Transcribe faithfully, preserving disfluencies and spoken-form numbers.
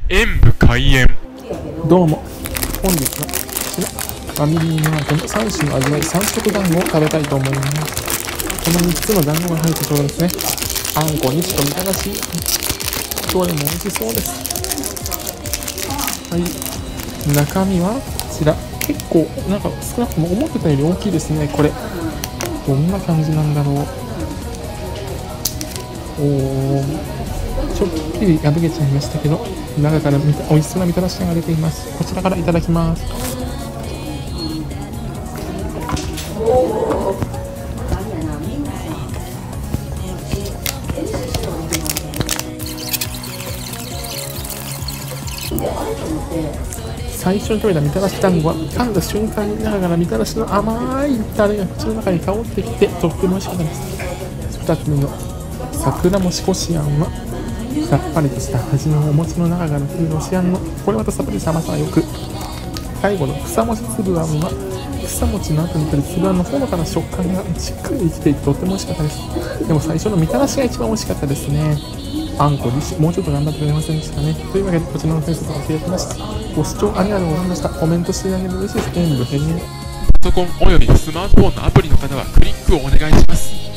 演武開演。 どうも、本日はこちらファミリーマートのさん種の味わいさん色団子を食べたいと思います。このみっつの団子が入ったところですね。あんこにちとみたらし、どれも美味しそうです。はい、中身はこちら、結構なんか少なくとも思ってたより大きいですね。これどんな感じなんだろう。おー、ちょっぴり破けちゃいましたけど、中からみた美味しそうなみたらしが出ています。こちらからいただきます。最初に食べたみたらし団子は噛んだ瞬間に中からみたらしの甘いタレが口の中に香ってきてとっても美味しかったです。ふたつめの桜もしこしあんはさっぱりとした味のお餅の中から来るロシアンのこれまたさっぱりした甘さがよく、最後の草餅つぶあんは草餅の後に来るつぶあんのほのかな食感がしっかり生きていてとっても美味しかったです。でも最初のみたらしが一番美味しかったですね。あんこ自身もうちょっと頑張ってくれませんでしたね。というわけでこちらの点数とさせていただきました。ご視聴ありがとうございました。コメントしていただけると嬉しいです。演武編。 パソコンおよびスマートフォンのアプリの方はクリックをお願いします。